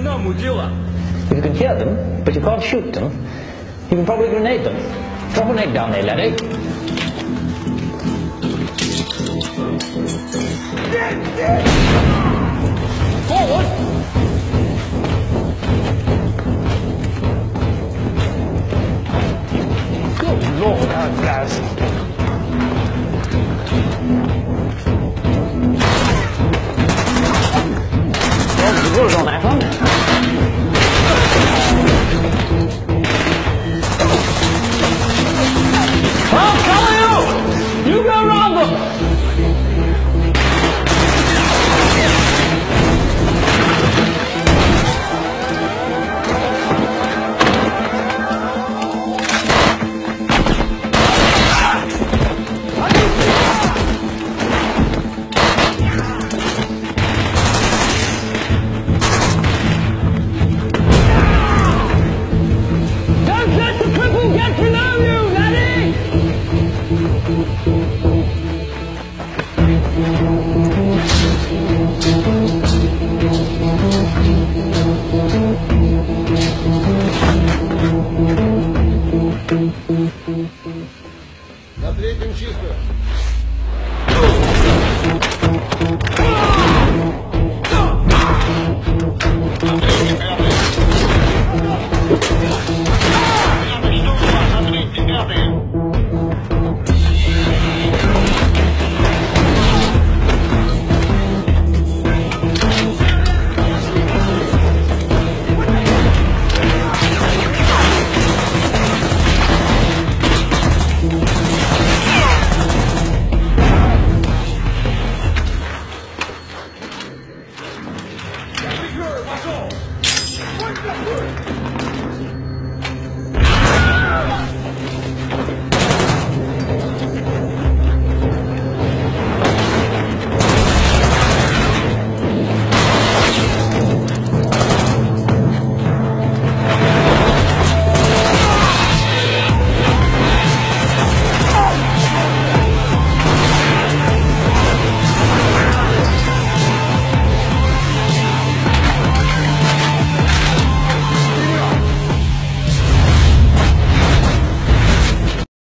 那母鸡了。 If you can hear them, but you can't shoot them, you can probably grenade them. Drop an egg down there, laddie. Forward! Good Lord, how fast. Well, the rules on that one. I'll cover you! You go round them! Don't let the cripple get to know you, laddie! На третьем чисто. Пошел!